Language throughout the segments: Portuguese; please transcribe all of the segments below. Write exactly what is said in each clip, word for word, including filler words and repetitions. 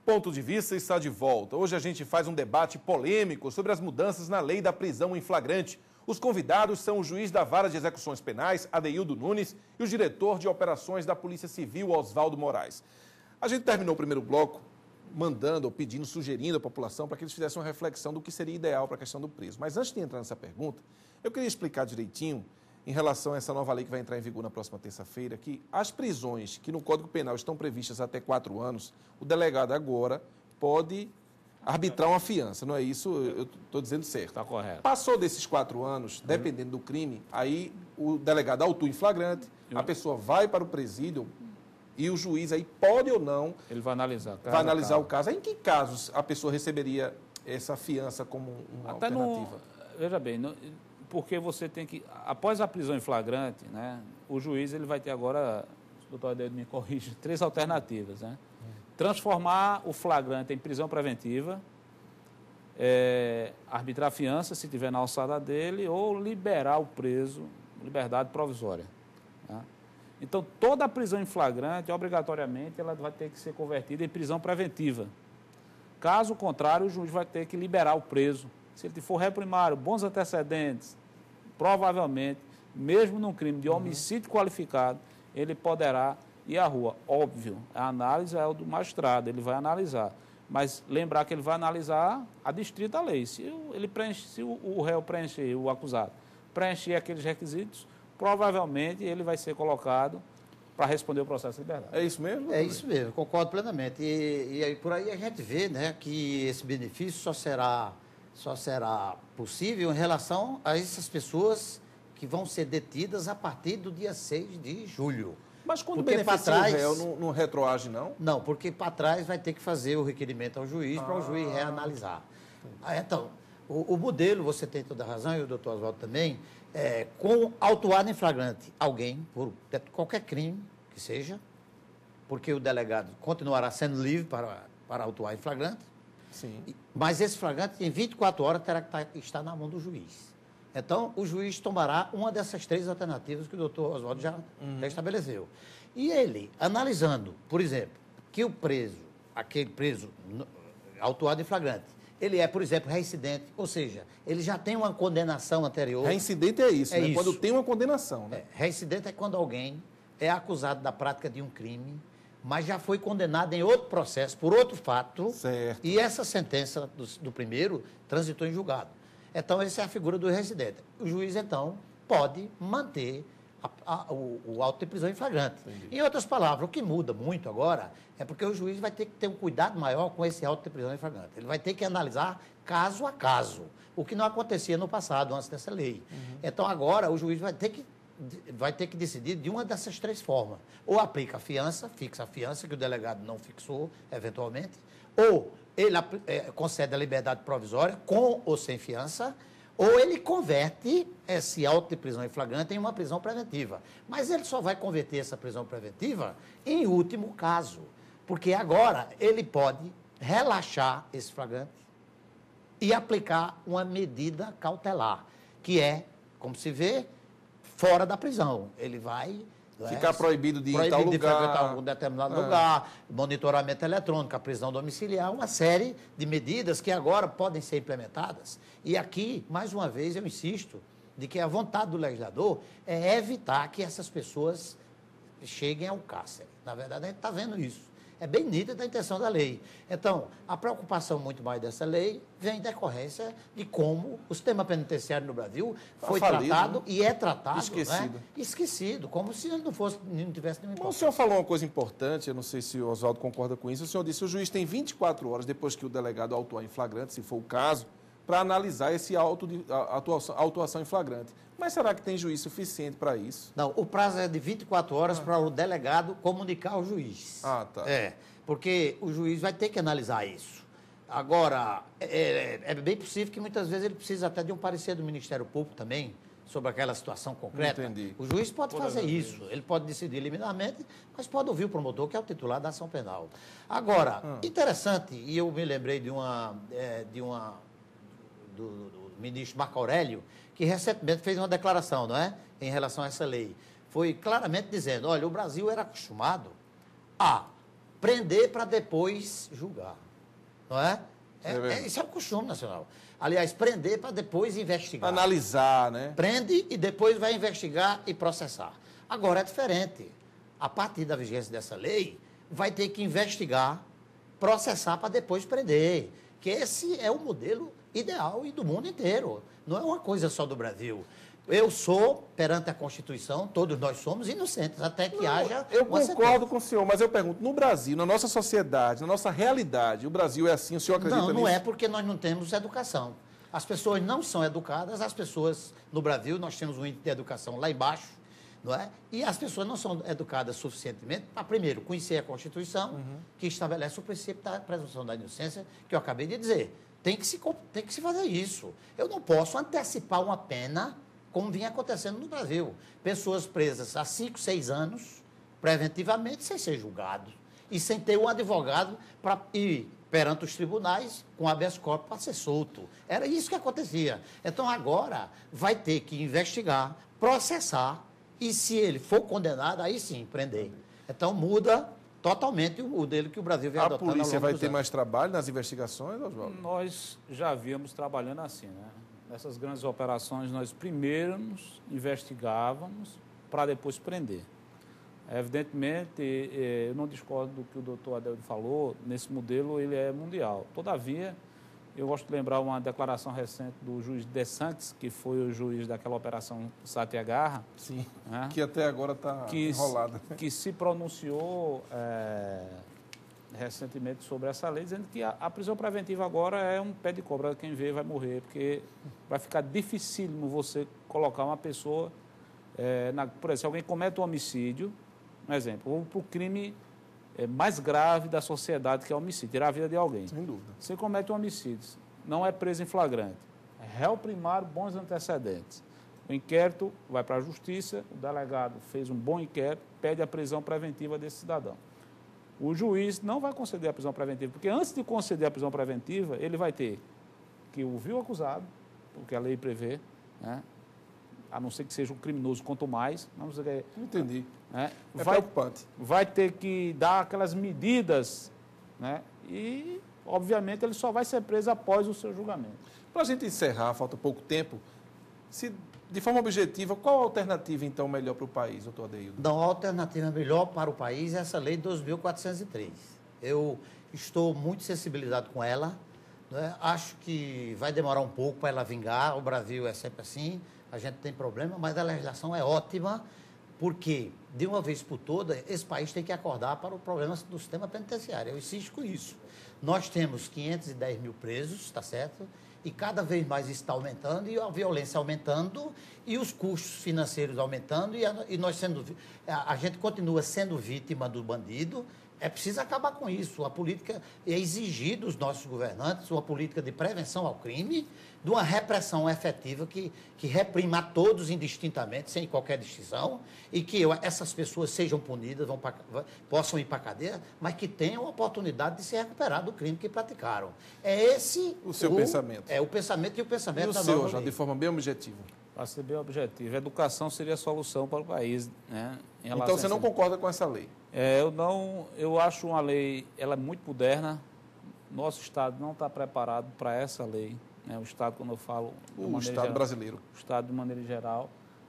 Ponto de Vista está de volta. Hoje a gente faz um debate polêmico sobre as mudanças na lei da prisão em flagrante. Os convidados são o juiz da Vara de Execuções Penais, Adeildo Nunes, e o diretor de operações da Polícia Civil, Oswaldo Moraes. A gente terminou o primeiro bloco mandando, ou pedindo, sugerindo à população para que eles fizessem uma reflexão do que seria ideal para a questão do preso. Mas antes de entrar nessa pergunta, eu queria explicar direitinho, em relação a essa nova lei que vai entrar em vigor na próxima terça-feira, que as prisões que no Código Penal estão previstas até quatro anos, o delegado agora pode arbitrar uma fiança, não é isso? Eu estou dizendo certo. Está correto. Passou desses quatro anos, dependendo do crime, aí o delegado autua em flagrante, a pessoa vai para o presídio e o juiz aí pode ou não... Ele vai analisar. Vai analisar o caso. Em que casos a pessoa receberia essa fiança como uma Até alternativa? No, veja bem, no, porque você tem que... Após a prisão em flagrante, né, o juiz ele vai ter agora, o doutor Adeildo me corrige, três alternativas, né? Transformar o flagrante em prisão preventiva, é, arbitrar a fiança, se tiver na alçada dele, ou liberar o preso, liberdade provisória. Tá? Então, toda a prisão em flagrante, obrigatoriamente, ela vai ter que ser convertida em prisão preventiva. Caso contrário, o juiz vai ter que liberar o preso. Se ele for réu primário, bons antecedentes, provavelmente, mesmo num crime de homicídio qualificado, ele poderá ir à rua. Óbvio, a análise é o do magistrado, ele vai analisar. Mas lembrar que ele vai analisar a distrita lei. Se, ele preenche, se o, o réu preencher, o acusado, preencher aqueles requisitos, provavelmente ele vai ser colocado para responder o processo de liberdade. É isso mesmo? É isso mesmo, concordo plenamente. E, e aí, por aí a gente vê, né, que esse benefício só será, só será possível em relação a essas pessoas que vão ser detidas a partir do dia seis de julho. Mas quando porque beneficia trás, o réu, não, não retroage, não? Não, porque para trás vai ter que fazer o requerimento ao juiz ah. para o juiz reanalisar. Ah, então, o, o modelo, você tem toda a razão, e o doutor Oswaldo também, é, com autuado em flagrante alguém, por qualquer crime que seja, porque o delegado continuará sendo livre para, para autuar em flagrante, Sim. mas esse flagrante em vinte e quatro horas terá que estar na mão do juiz. Então, o juiz tomará uma dessas três alternativas que o doutor Oswaldo já, uhum. já estabeleceu. E ele, analisando, por exemplo, que o preso, aquele preso autuado em flagrante, ele é, por exemplo, reincidente, ou seja, ele já tem uma condenação anterior. Reincidente é isso, é né? isso. Quando tem uma condenação, né? É, reincidente é quando alguém é acusado da prática de um crime, mas já foi condenado em outro processo, por outro fato, certo. E essa sentença do, do primeiro transitou em julgado. Então, essa é a figura do reincidente. O juiz, então, pode manter a, a, o, o auto de prisão em flagrante. Entendi. Em outras palavras, o que muda muito agora é porque o juiz vai ter que ter um cuidado maior com esse auto de prisão em flagrante. Ele vai ter que analisar caso a caso, o que não acontecia no passado, antes dessa lei. Uhum. Então, agora, o juiz vai ter que vai ter que decidir de uma dessas três formas. Ou aplica a fiança, fixa a fiança, que o delegado não fixou, eventualmente, ou ele é, concede a liberdade provisória, com ou sem fiança, ou ele converte esse auto de prisão em flagrante em uma prisão preventiva. Mas ele só vai converter essa prisão preventiva em último caso, porque agora ele pode relaxar esse flagrante e aplicar uma medida cautelar, que é, como se vê, fora da prisão. Ele vai... Ficar é, proibido de ir em tal lugar. de frequentar algum determinado é. lugar, monitoramento eletrônico, a prisão domiciliar, uma série de medidas que agora podem ser implementadas. E aqui, mais uma vez, eu insisto, de que a vontade do legislador é evitar que essas pessoas cheguem ao cárcere. Na verdade, a gente está vendo isso. É bem nítida a intenção da lei. Então, a preocupação muito mais dessa lei vem em decorrência de como o sistema penitenciário no Brasil foi tá falido, tratado, né? E é tratado, esquecido. Né? Esquecido, como se não fosse, não tivesse nenhuma importância. O senhor falou uma coisa importante, eu não sei se o Oswaldo concorda com isso. O senhor disse que o juiz tem vinte e quatro horas depois que o delegado autuar em flagrante, se for o caso, para analisar esse auto de, a, atuação, autuação em flagrante. Mas será que tem juiz suficiente para isso? Não, o prazo é de vinte e quatro horas ah. para o delegado comunicar ao juiz. Ah, tá. É, porque o juiz vai ter que analisar isso. Agora, é, é bem possível que muitas vezes ele precisa até de um parecer do Ministério Público também, sobre aquela situação concreta. Entendi. O juiz pode fazer isso, ele pode decidir liminarmente, mas pode ouvir o promotor, que é o titular da ação penal. Agora, ah. interessante, e eu me lembrei de uma... É, de uma do, do ministro Marco Aurélio, que recentemente fez uma declaração, não é? Em relação a essa lei. Foi claramente dizendo, olha, o Brasil era acostumado a prender para depois julgar. Não é? É, É é, isso é o costume nacional. Aliás, prender para depois investigar. Analisar, né? Prende e depois vai investigar e processar. Agora é diferente. A partir da vigência dessa lei, vai ter que investigar, processar para depois prender. Que esse é o modelo ideal e do mundo inteiro. Não é uma coisa só do Brasil. Eu sou, perante a Constituição, todos nós somos inocentes, até que Não, haja eu uma concordo sentença. com o senhor, mas eu pergunto, no Brasil, na nossa sociedade, na nossa realidade, o Brasil é assim, o senhor acredita Não, nisso? não é porque nós não temos educação. As pessoas não são educadas, as pessoas no Brasil, nós temos um índice de educação lá embaixo, não é? E as pessoas não são educadas suficientemente para, primeiro, conhecer a Constituição, uhum. que estabelece o princípio da presunção da inocência, que eu acabei de dizer. Tem que se, tem que se fazer isso. Eu não posso antecipar uma pena como vinha acontecendo no Brasil. Pessoas presas há cinco, seis anos, preventivamente, sem ser julgados, e sem ter um advogado para ir perante os tribunais com habeas corpus para ser solto. Era isso que acontecia. Então, agora, vai ter que investigar, processar, e se ele for condenado, aí sim, prender. Então, muda totalmente o modelo que o Brasil vem A adotando ao longo polícia vai dos ter anos. mais trabalho nas investigações, Oswaldo? Nós já víamos trabalhando assim, né? Nessas grandes operações, nós primeiro nos investigávamos para depois prender. Evidentemente, eu não discordo do que o doutor Adeldo falou, nesse modelo ele é mundial. Todavia, eu gosto de lembrar uma declaração recente do juiz De Santis, que foi o juiz daquela operação Satyagraha. Sim, né? que até agora está enrolada. Que se pronunciou é, recentemente sobre essa lei, dizendo que a, a prisão preventiva agora é um pé de cobra, quem vê vai morrer, porque vai ficar dificílimo você colocar uma pessoa, é, na, por exemplo, se alguém comete um homicídio, um exemplo, ou para o crime é, mais grave da sociedade, que é o homicídio, tirar a vida de alguém. Sem dúvida. Você comete um homicídio, não é preso em flagrante, é réu primário, bons antecedentes. O inquérito vai para a justiça, o delegado fez um bom inquérito, pede a prisão preventiva desse cidadão. O juiz não vai conceder a prisão preventiva, porque antes de conceder a prisão preventiva, ele vai ter que ouvir o acusado, porque a lei prevê, né? A não ser que seja um criminoso, quanto mais. Não sei, Entendi. né? É vai, preocupante. vai ter que dar aquelas medidas, né? E, obviamente, ele só vai ser preso após o seu julgamento. Para a gente encerrar, falta pouco tempo, se, de forma objetiva, qual a alternativa, então, melhor para o país, doutor Adeildo? Não, a alternativa melhor para o país é essa lei dois mil quatrocentos e três. Eu estou muito sensibilizado com ela, né? Acho que vai demorar um pouco para ela vingar, o Brasil é sempre assim, a gente tem problema, mas a legislação é ótima, porque, de uma vez por todas, esse país tem que acordar para o problema do sistema penitenciário. Eu insisto com isso. Nós temos quinhentos e dez mil presos, está certo? E cada vez mais isso está aumentando, e a violência aumentando, e os custos financeiros aumentando, e, a, e nós sendo, a, a gente continua sendo vítima do bandido. É preciso acabar com isso. A política é exigir dos nossos governantes uma política de prevenção ao crime, de uma repressão efetiva que, que reprima a todos indistintamente, sem qualquer distinção, e que essas pessoas sejam punidas, vão pra, possam ir para a cadeia, mas que tenham a oportunidade de se recuperar do crime que praticaram. É esse o seu o, pensamento. É o pensamento e o pensamento e o da seu, nova já lei. de forma bem objetiva. Para ser bem objetivo, a educação seria a solução para o país, né? Em então você não concorda com essa lei? É, eu não, eu acho uma lei, ela é muito moderna. Nosso Estado não está preparado para essa lei, né? O Estado, quando eu falo, o Estado geral, brasileiro, o Estado de maneira geral,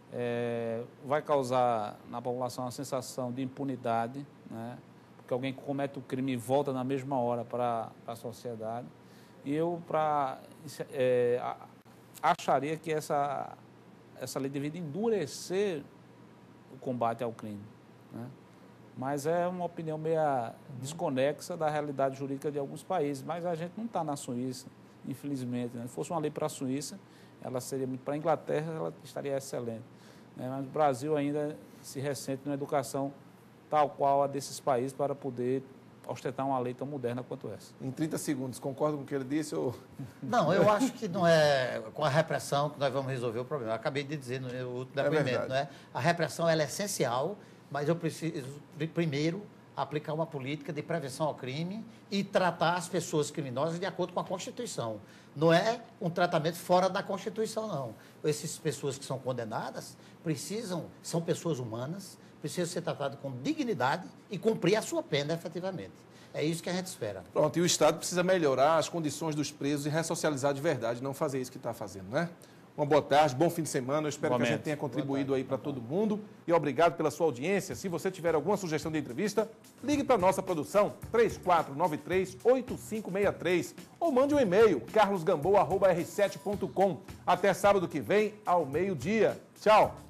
é, vai causar na população uma sensação de impunidade, né? Porque alguém que comete o crime e volta na mesma hora para a sociedade. E eu para é, acharia que essa essa lei deveria endurecer o combate ao crime, né? Mas é uma opinião meio desconexa da realidade jurídica de alguns países. Mas a gente não está na Suíça, infelizmente, né? Se fosse uma lei para a Suíça, ela seria muito. Para a Inglaterra, ela estaria excelente, né? Mas o Brasil ainda se ressente numa educação tal qual a desses países para poder ostentar uma lei tão moderna quanto essa. Em trinta segundos, concorda com o que ele disse? Ou... Não, eu acho que não é com a repressão que nós vamos resolver o problema. Eu acabei de dizer no meu último depoimento, é não é? A repressão ela é essencial, mas eu preciso, primeiro, aplicar uma política de prevenção ao crime e tratar as pessoas criminosas de acordo com a Constituição. Não é um tratamento fora da Constituição, não. Essas pessoas que são condenadas precisam, são pessoas humanas, precisa ser tratado com dignidade e cumprir a sua pena efetivamente. É isso que a gente espera. Pronto, e o Estado precisa melhorar as condições dos presos e ressocializar de verdade, não fazer isso que está fazendo, né? Uma boa tarde, bom fim de semana. Eu espero Momento. que a gente tenha contribuído aí para todo mundo. E obrigado pela sua audiência. Se você tiver alguma sugestão de entrevista, ligue para a nossa produção, três quatro nove três, oito cinco seis três. Ou mande um e-mail, carlos gamboa arroba r sete ponto com. Até sábado que vem, ao meio-dia. Tchau!